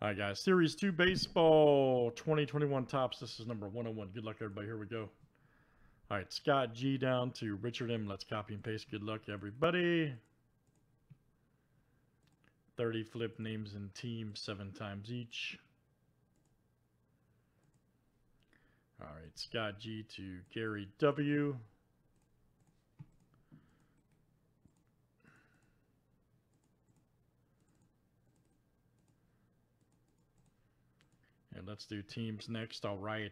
All right, guys. Series 2 Baseball 2021 Tops. This is number 101. Good luck, everybody. Here we go. All right, Scott G down to Richard M. Let's copy and paste. Good luck, everybody. 30 flip names and teams 7 times each. All right, Scott G to Gary W. And let's do teams next. All right.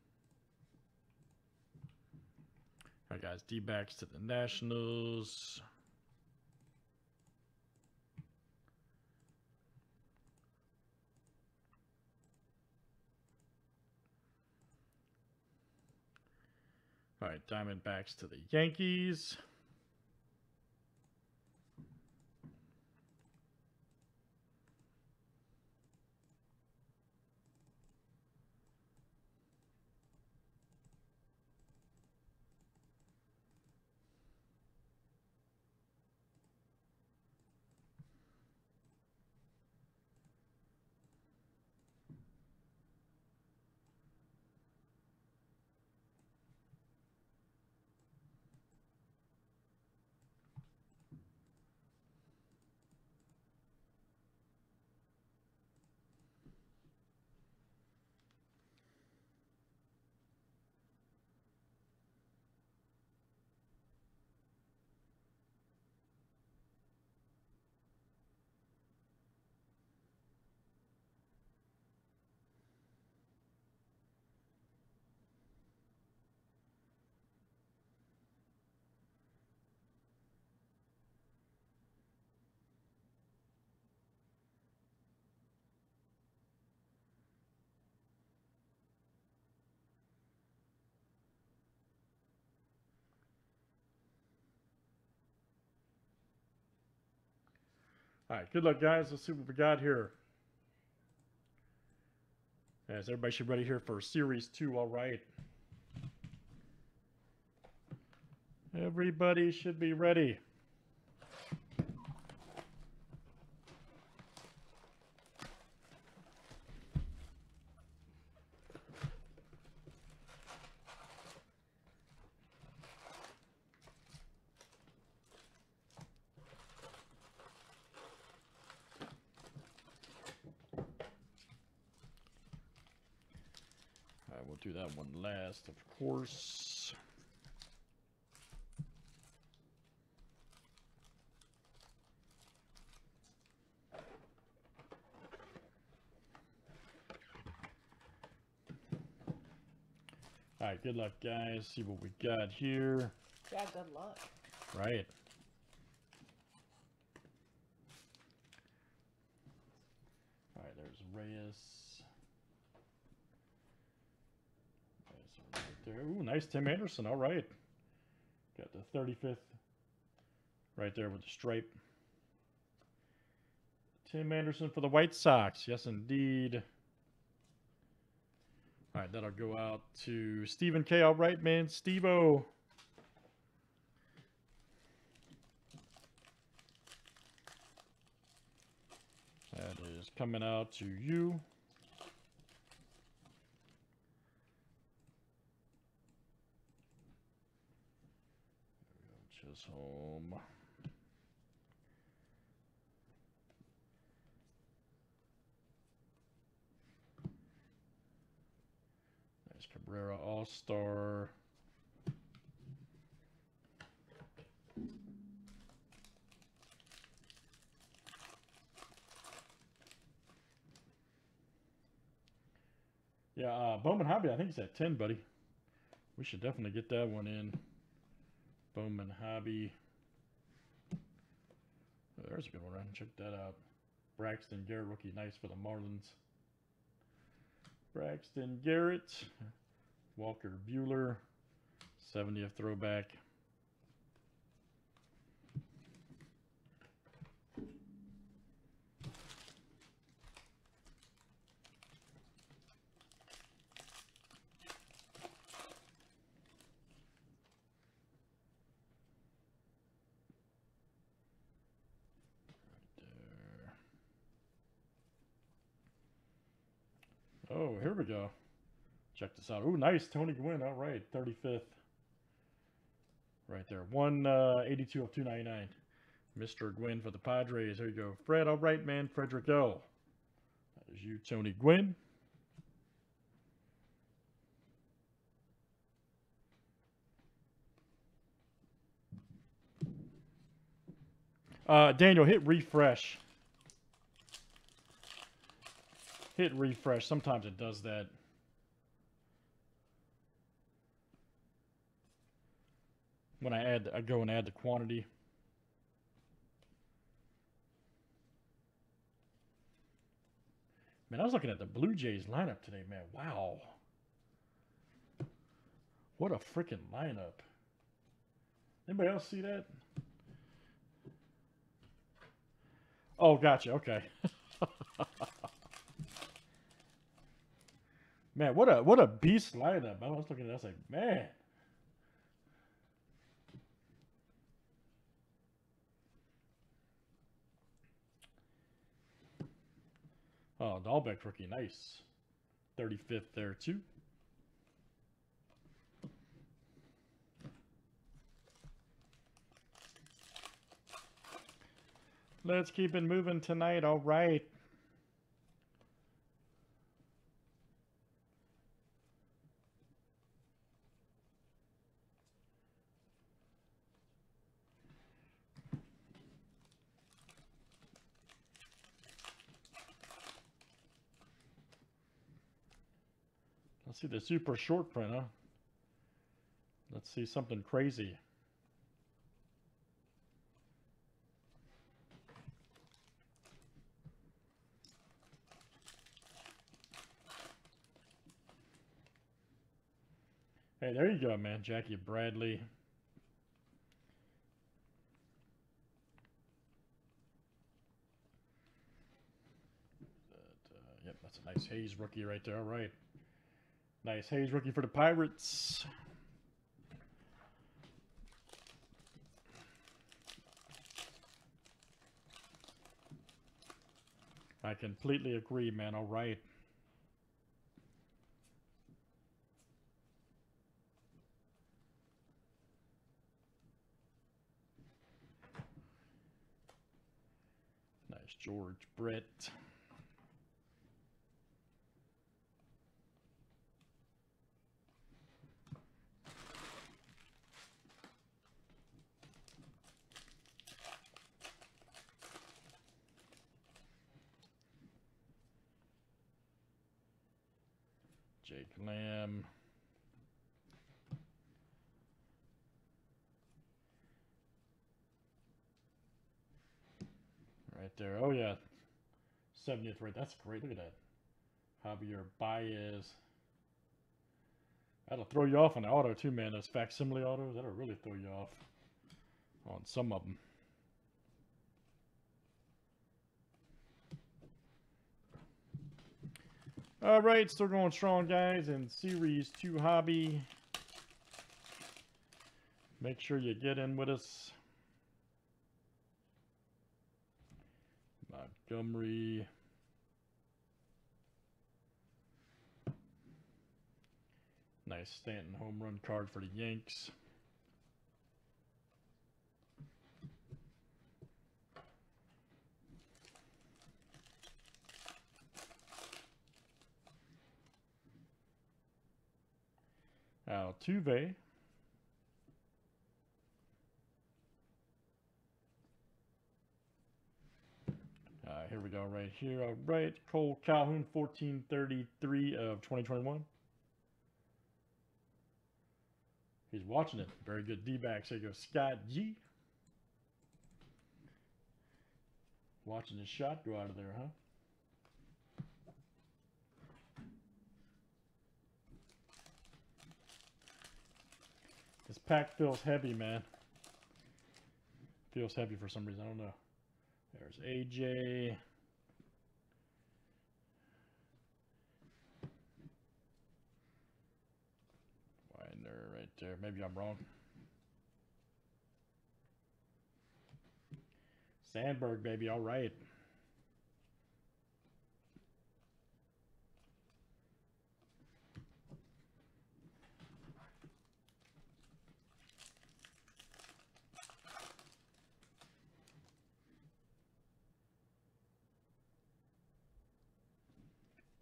All right, guys. D-backs to the Nationals. All right, Diamondbacks to the Yankees. All right, good luck, guys. Let's see what we got here. As everybody should be ready here for Series 2. All right. Everybody should be ready. All right, we'll do that one last, of course. All right, good luck, guys. See what we got here. Yeah, good luck. Right. All right, there's Reyes. Right there. Ooh, nice Tim Anderson. All right. Got the 35th right there with the stripe. Tim Anderson for the White Sox. Yes, indeed. All right, that'll go out to Stephen K. All right, man. Steve-O. That is coming out to you. There we go, just home. Nice Cabrera All-Star. Yeah, Bowman Hobby, I think he's at 10, buddy. We should definitely get that one in. Bowman Hobby. Oh, there's a good one, right? Check that out. Braxton Garrett, rookie, nice for the Marlins. Braxton Garrett. Walker Buehler. 70th throwback. Oh, here we go. Check this out. Ooh, nice. Tony Gwynn. All right. 35th. Right there. 182 of 299. Mr. Gwynn for the Padres. There you go. Fred. All right, man. Frederick L. That is you, Tony Gwynn. Daniel, hit refresh. Hit refresh. Sometimes it does that. When I go and add the quantity. Man, I was looking at the Blue Jays lineup today, man. Wow. What a freaking lineup. Anybody else see that? Oh, gotcha. Okay. Man, what a beast lineup. I was looking at that, I was like, man. Oh, Dahlbeck rookie, nice. 35th there too. Let's keep it moving tonight. All right. Let's see the super short print, huh? Let's see something crazy. Hey, there you go, man. Jackie Bradley. Yep, that's a nice Hayes rookie right there. All right. Nice Hayes rookie for the Pirates. I completely agree, man. All right. Nice George Brett. Jake Lamb. Right there. Oh, yeah. 70th right. That's great. Look at that. Javier Baez. That'll throw you off on the auto, too, man. Those facsimile autos, that'll really throw you off on some of them. All right, still going strong, guys, in Series 2 Hobby. Make sure you get in with us. Montgomery. Nice Stanton home run card for the Yanks. Altuve. Here we go right here. All right, Cole Calhoun, 1433 of 2021. He's watching it. Very good D-backs. There you go, Scott G. Watching his shot go out of there, huh? This pack feels heavy, man. Feels heavy for some reason. I don't know. There's AJ. Winder right there. Maybe I'm wrong. Sandberg, baby. All right.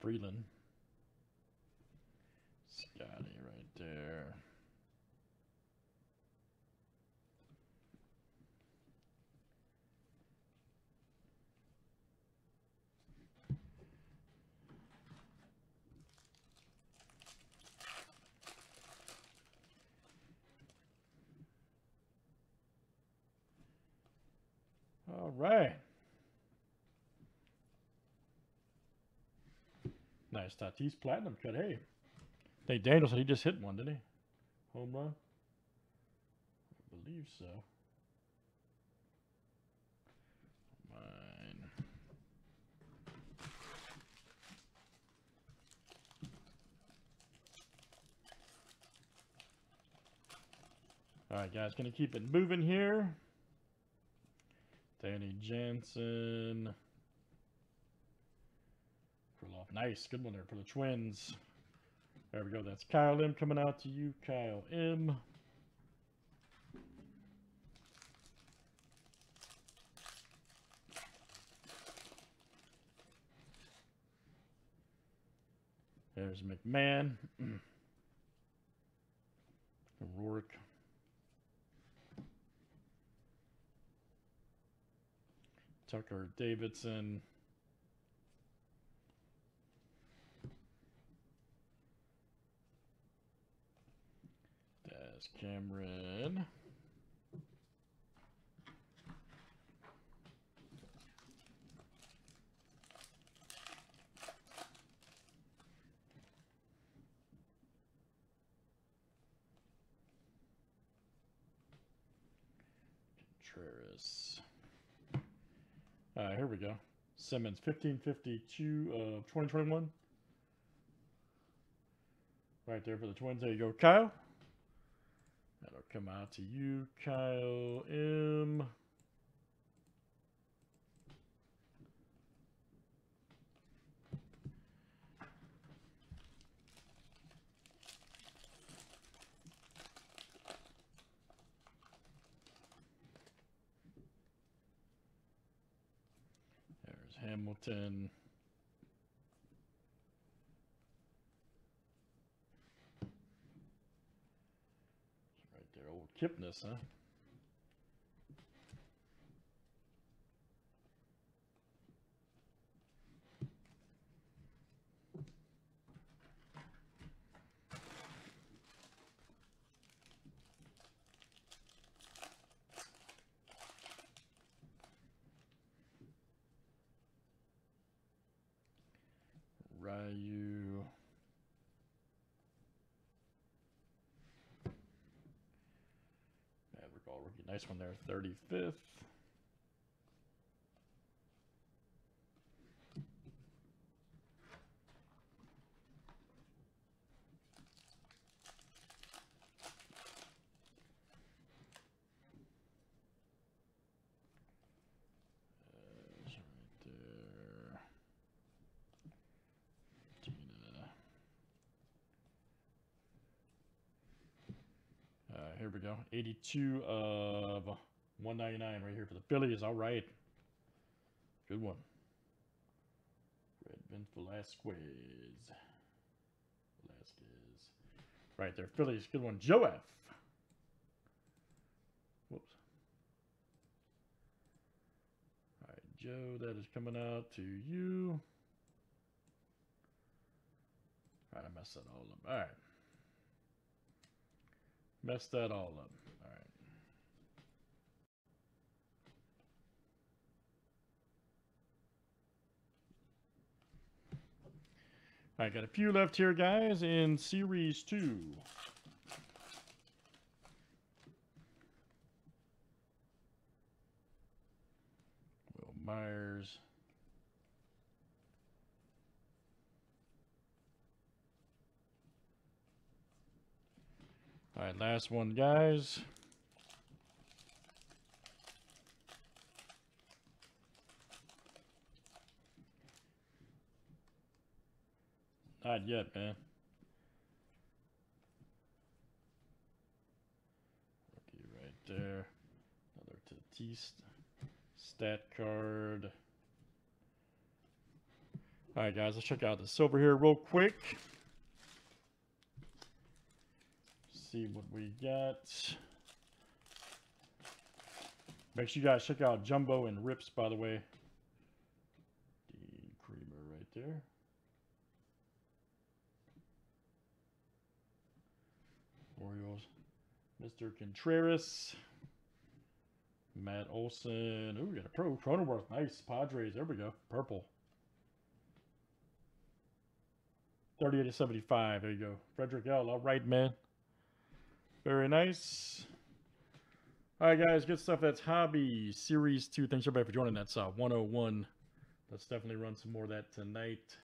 Freeland. Scotty right there. All right. Nice Tatis Platinum cut. Hey. Hey, Daniel said he just hit one, didn't he? Home run? I believe so. Mine. All right, guys, gonna keep it moving here. Danny Jansen. Nice, good one there for the Twins. There we go. That's Kyle M coming out to you, Kyle M. There's McMahon. Rourke. Tucker Davidson. Daz Cameron. Contreras. Here we go. Simmons, 1552 of 2021. Right there for the Twins. There you go, Kyle. That'll come out to you, Kyle M. There's Hamilton. Right there, old Kipnis, huh? Ryu. Maverick all rookie. Nice one there. 35th. Here we go. 82 of 199 right here for the Phillies. All right. Good one. Red Vince Velasquez. Right there. Phillies. Good one. Joe F. Whoops. All right, Joe. That is coming out to you. All right, I messed that all up. All right. Messed that all up. All right. All right, got a few left here, guys, in Series 2. Will Myers. All right, last one, guys. Not yet, man. Rookie right there. Another Tatis stat card. All right, guys, let's check out the silver here real quick. See what we got. Make sure you guys check out Jumbo and Rips, by the way. The creamer right there. Orioles. Mr. Contreras. Matt Olson. Ooh, we got a pro. Cronenworth. Nice. Padres. There we go. Purple. 38/75. There you go. Frederick L. All right, man. Very nice. All right, guys. Good stuff. That's Hobby Series 2. Thanks, everybody, for joining. That's 101. Let's definitely run some more of that tonight.